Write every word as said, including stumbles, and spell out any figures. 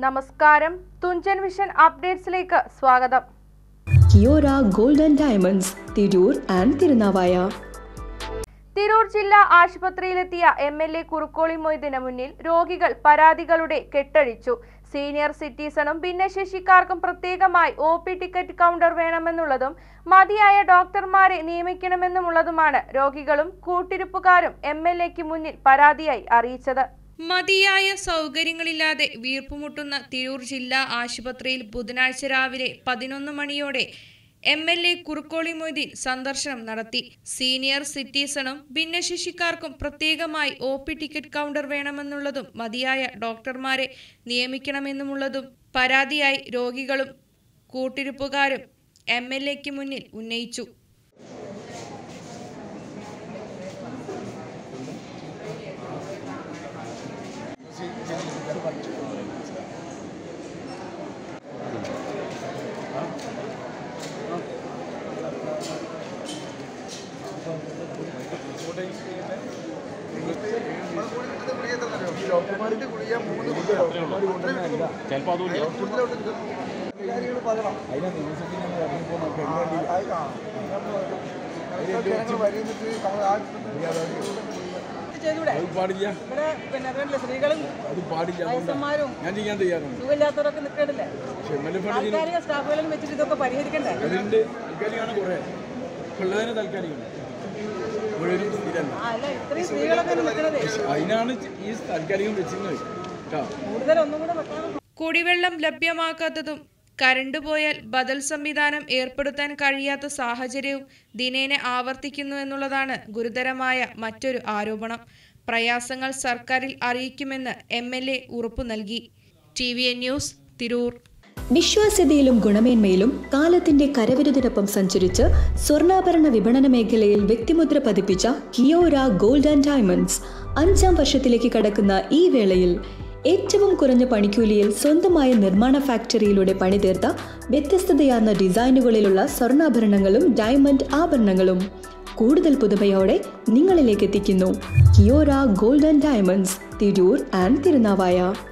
നമസ്കാരം, തുഞ്ചൻ വിഷൻ അപ്ഡേറ്റ്സിലേക്ക് സ്വാഗതം. Kiora gold and diamonds, Tirur and Thirunavaya. Tirur ജില്ലാ ആശുപത്രിയിലെത്തിയ എം എൽ എ കുറുക്കോളി മൊയ്തീന് മുന്നിൽ രോഗികൾ പരാതികളുടെ കെട്ടഴിച്ചു. സീനിയർ സിറ്റിസണും ഭിന്നശേഷിക്കാർക്കും പ്രത്യേകമായി ഒ പി ടിക്കറ്റ് കൗണ്ടർ വേണമെന്നുള്ളതും മതിയായ ഡോക്ടർമാരെ നിയമിക്കണമെന്നുമുള്ളതുമാണ് രോഗികളും കൂട്ടിരിപ്പുകാരും എം എൽ എക്ക് മുന്നിൽ പരാതിയായി അറിയിച്ചത്. മതിയായ സൗകര്യങ്ങളില്ലാതെ വീർപ്പുമുട്ടുന്ന തിരൂർ ജില്ലാ ആശുപത്രിയിൽ ബുധനാഴ്ച രാവിലെ പതിനൊന്ന് മണിയോടെ M L A Kurukkoli Moideen സന്ദർശനം നടത്തി. സീനിയർ സിറ്റിസണും ഭിന്നശേഷിക്കാർക്കും പ്രത്യേകമായി ഒ പി ടിക്കറ്റ് കൗണ്ടർ വേണമെന്നുള്ളതും മതിയായ ഡോക്ടർമാരെ നിയമിക്കണമെന്നുമുള്ളതും പരാതിയായി രോഗികളും കൂട്ടിരിപ്പുകാരും എം എൽ എക്ക് മുന്നിൽ ഉന്നയിച്ചു. സ്ത്രീകളും വയസ്സന്മാരും സുഖമില്ലാത്തവരൊക്കെ നിൽക്കണ്ടല്ലേ, സ്റ്റാഫുകളും വെച്ചിട്ട് ഇതൊക്കെ പരിഹരിക്കണ്ടേ? അല്ല, ഇത്രയും സ്ത്രീകളൊക്കെ നിൽക്കണത് അതിനാണ് ഈ താൽക്കാലികം വെച്ചിരുന്നത്. കൂടുതലൊന്നും കൂടെ വെക്കണം. കുടിവെള്ളം ലഭ്യമാക്കാത്തതും കരണ്ട് പോയാൽ ബദൽ സംവിധാനം ഏർപ്പെടുത്താൻ കഴിയാത്ത സാഹചര്യവും ദിനേന ആവർത്തിക്കുന്നു എന്നുള്ളതാണ് ഗുരുതരമായ മറ്റൊരു ആരോപണം. പ്രയാസങ്ങൾ സർക്കാരിൽ അറിയിക്കുമെന്ന് എം എൽ എ ഉറപ്പു നൽകി. T V N news, Tirur. വിശ്വാസ്യതയിലും ഗുണമേന്മയിലും കാലത്തിന്റെ കരവിരുതിനൊപ്പം സഞ്ചരിച്ച് സ്വർണ്ണാഭരണ വിപണന മേഖലയിൽ വ്യക്തിമുദ്ര പതിപ്പിച്ച കിയോര ഗോൾഡ് ആൻഡ് ഡയമണ്ട്സ് അഞ്ചാം വർഷത്തിലേക്ക് കടക്കുന്ന ഈ വേളയിൽ ഏറ്റവും കുറഞ്ഞ പണിക്കൂലിയിൽ സ്വന്തമായ നിർമ്മാണ ഫാക്ടറിയിലൂടെ പണിതീർത്ത വ്യത്യസ്തതയാർന്ന ഡിസൈനുകളിലുള്ള സ്വർണ്ണാഭരണങ്ങളും ഡയമണ്ട് ആഭരണങ്ങളും കൂടുതൽ പുതുമയോടെ നിങ്ങളിലേക്ക് എത്തിക്കുന്നു. Kiora gold and diamonds, Tirur and Thirunavaya.